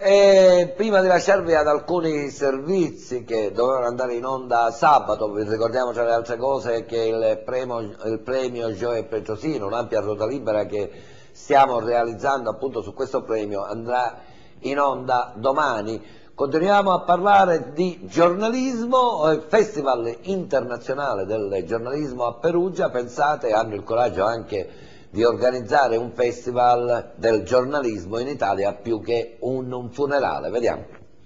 E prima di lasciarvi ad alcuni servizi che dovevano andare in onda sabato, vi ricordiamo tra le altre cose che il premio Gioia Preziosino, un'ampia ruota libera che stiamo realizzando appunto su questo premio, andrà in onda domani. Continuiamo a parlare di giornalismo, Festival internazionale del giornalismo a Perugia, pensate, hanno il coraggio anche di organizzare un festival del giornalismo in Italia più che un funerale. Vediamo.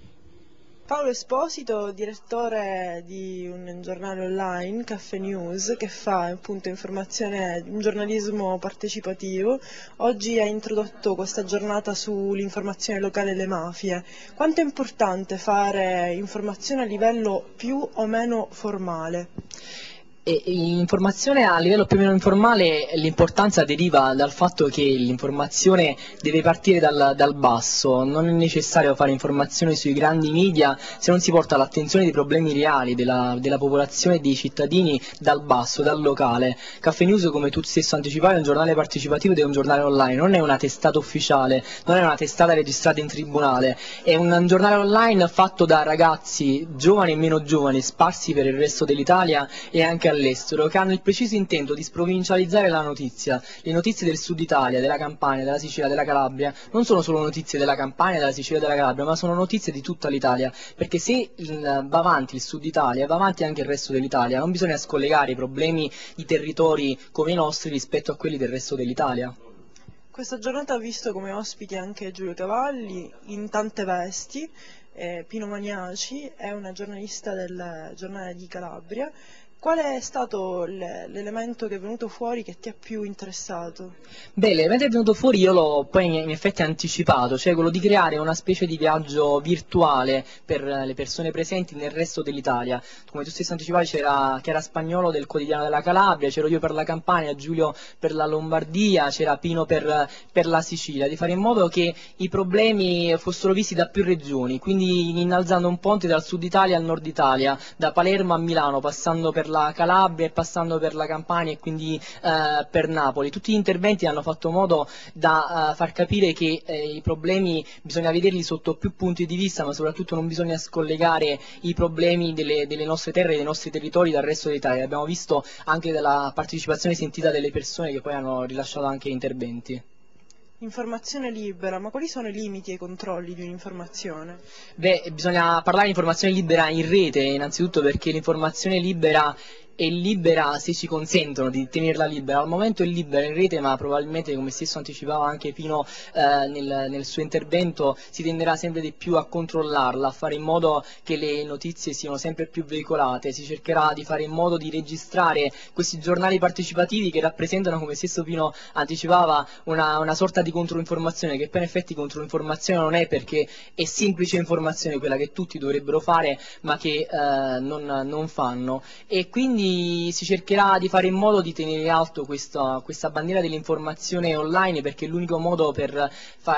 Paolo Esposito, direttore di un giornale online, Caffè News, che fa appunto informazione, un giornalismo partecipativo, oggi ha introdotto questa giornata sull'informazione locale e le mafie. Quanto è importante fare informazione a livello più o meno formale? Informazione a livello più o meno informale, l'importanza deriva dal fatto che l'informazione deve partire dal basso, non è necessario fare informazione sui grandi media se non si porta l'attenzione dei problemi reali della popolazione e dei cittadini dal basso, dal locale. Caffè News, come tu stesso anticipavi, è un giornale partecipativo ed è un giornale online, non è una testata ufficiale, non è una testata registrata in tribunale, è un giornale online fatto da ragazzi giovani e meno giovani, sparsi per il resto dell'Italia e anche all'estero, che hanno il preciso intento di sprovincializzare la notizia. Le notizie del sud Italia, della Campania, della Sicilia, della Calabria non sono solo notizie della Campania, della Sicilia e della Calabria, ma sono notizie di tutta l'Italia, perché se va avanti il sud Italia, va avanti anche il resto dell'Italia, non bisogna scollegare i problemi di territori come i nostri rispetto a quelli del resto dell'Italia. Questa giornata ha visto come ospiti anche Giulio Cavalli in tante vesti, Pino Maniaci è una giornalista del giornale di Calabria. Qual è stato l'elemento che è venuto fuori che ti ha più interessato? Beh, l'elemento che è venuto fuori io l'ho poi in effetti anticipato, cioè quello di creare una specie di viaggio virtuale per le persone presenti nel resto dell'Italia. Come tu stesso anticipavi c'era Spagnolo del Quotidiano della Calabria, c'ero io per la Campania, Giulio per la Lombardia, c'era Pino per la Sicilia, di fare in modo che i problemi fossero visti da più regioni, quindi innalzando un ponte dal sud Italia al nord Italia, da Palermo a Milano, passando per la Calabria e passando per la Campania e quindi per Napoli. Tutti gli interventi hanno fatto modo da far capire che i problemi bisogna vederli sotto più punti di vista, ma soprattutto non bisogna scollegare i problemi delle nostre terre e dei nostri territori dal resto d'Italia. Abbiamo visto anche dalla partecipazione sentita delle persone che poi hanno rilasciato anche interventi. Informazione libera, ma quali sono i limiti e i controlli di un'informazione? Beh, bisogna parlare di informazione libera in rete, innanzitutto perché l'informazione libera è libera se ci consentono di tenerla libera. Al momento è libera in rete, ma probabilmente, come stesso anticipava anche Pino nel suo intervento, si tenderà sempre di più a controllarla, a fare in modo che le notizie siano sempre più veicolate. Si cercherà di fare in modo di registrare questi giornali partecipativi che rappresentano, come stesso Pino anticipava, una sorta di controinformazione, che poi in effetti controinformazione non è, perché è semplice informazione quella che tutti dovrebbero fare ma che non fanno, e quindi si cercherà di fare in modo di tenere alto questa bandiera dell'informazione online, perché è l'unico modo per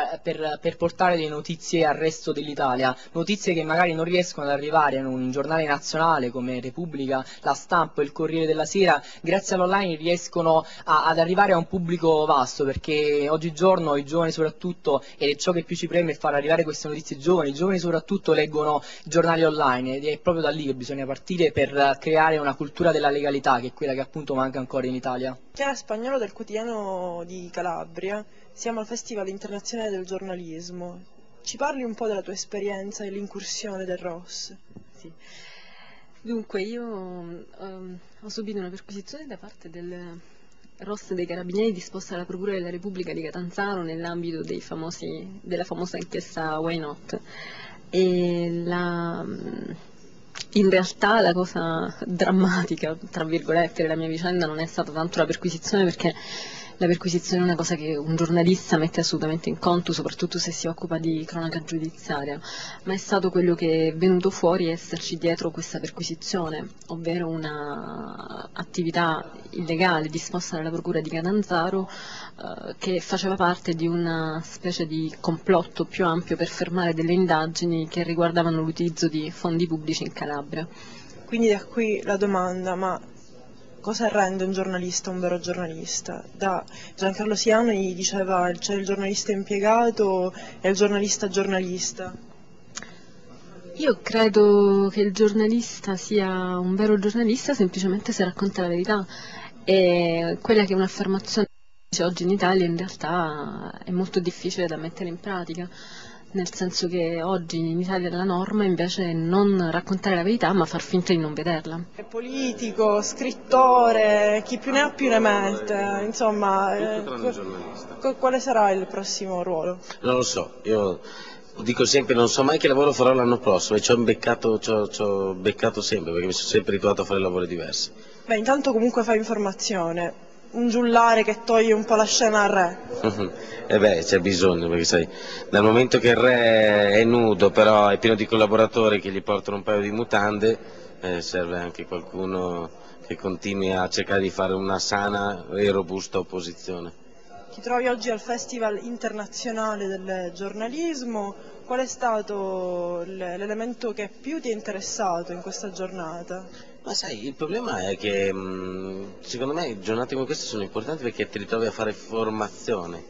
portare le notizie al resto dell'Italia, notizie che magari non riescono ad arrivare in un giornale nazionale come Repubblica, La Stampa, Il Corriere della Sera. Grazie all'online riescono ad arrivare a un pubblico vasto, perché oggigiorno i giovani soprattutto, e ciò che più ci preme è far arrivare queste notizie giovani, i giovani soprattutto leggono giornali online, ed è proprio da lì che bisogna partire per creare una cultura della legalità, che è quella che appunto manca ancora in Italia. Chiara Spagnolo del Quotidiano di Calabria, siamo al Festival internazionale del giornalismo. Ci parli un po' della tua esperienza e l'incursione del ROS? Sì. Dunque, io ho subito una perquisizione da parte del ROS dei Carabinieri disposta dalla Procura della Repubblica di Catanzaro nell'ambito della famosa inchiesta Why Not. In realtà la cosa drammatica, tra virgolette, della mia vicenda non è stata tanto la perquisizione, perché la perquisizione è una cosa che un giornalista mette assolutamente in conto, soprattutto se si occupa di cronaca giudiziaria, ma è stato quello che è venuto fuori esserci dietro questa perquisizione, ovvero una attività illegale disposta dalla Procura di Catanzaro che faceva parte di una specie di complotto più ampio per fermare delle indagini che riguardavano l'utilizzo di fondi pubblici in Calabria. Quindi da qui la domanda, ma cosa rende un giornalista un vero giornalista? Da Giancarlo Siani diceva c'è il giornalista impiegato e il giornalista giornalista. Io credo che il giornalista sia un vero giornalista semplicemente se racconta la verità, e quella che è un'affermazione che si dice oggi in Italia in realtà è molto difficile da mettere in pratica, nel senso che oggi in Italia la norma invece è non raccontare la verità ma far finta di non vederla. È politico, scrittore, chi più ne ha più ne mette, insomma, quale sarà il prossimo ruolo? Non lo so, io dico sempre non so mai che lavoro farò l'anno prossimo e ci ho beccato sempre perché mi sono sempre ritrovato a fare lavori diversi. Beh, intanto comunque fai informazione, un giullare che toglie un po' la scena al re. E beh, c'è bisogno, perché sai, dal momento che il re è nudo, però è pieno di collaboratori che gli portano un paio di mutande, serve anche qualcuno che continui a cercare di fare una sana e robusta opposizione. Ti trovi oggi al Festival internazionale del giornalismo, qual è stato l'elemento che più ti è interessato in questa giornata? Ma sai, il problema è che secondo me giornate come queste sono importanti perché ti ritrovi a fare formazione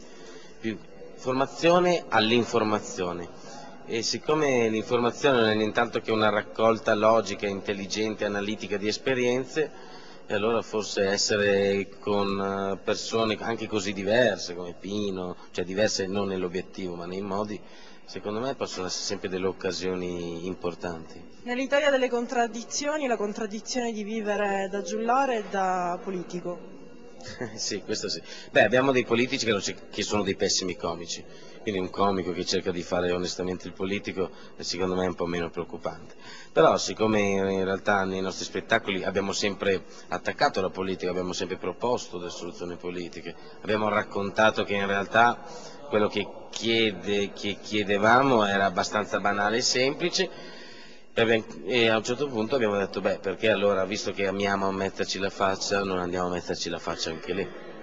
all'informazione, e siccome l'informazione non è nient'altro che una raccolta logica, intelligente, analitica di esperienze, e allora forse essere con persone anche così diverse come Pino, cioè diverse non nell'obiettivo ma nei modi, secondo me possono essere sempre delle occasioni importanti. Nell'Italia delle contraddizioni, la contraddizione di vivere da giullare e da politico. Sì, questo sì. Beh, abbiamo dei politici che sono dei pessimi comici, quindi un comico che cerca di fare onestamente il politico secondo me è un po' meno preoccupante. Però siccome in realtà nei nostri spettacoli abbiamo sempre attaccato la politica, abbiamo sempre proposto delle soluzioni politiche, abbiamo raccontato che in realtà quello che chiedevamo era abbastanza banale e semplice, e a un certo punto abbiamo detto, beh, perché allora, visto che amiamo metterci la faccia, non andiamo a metterci la faccia anche lì.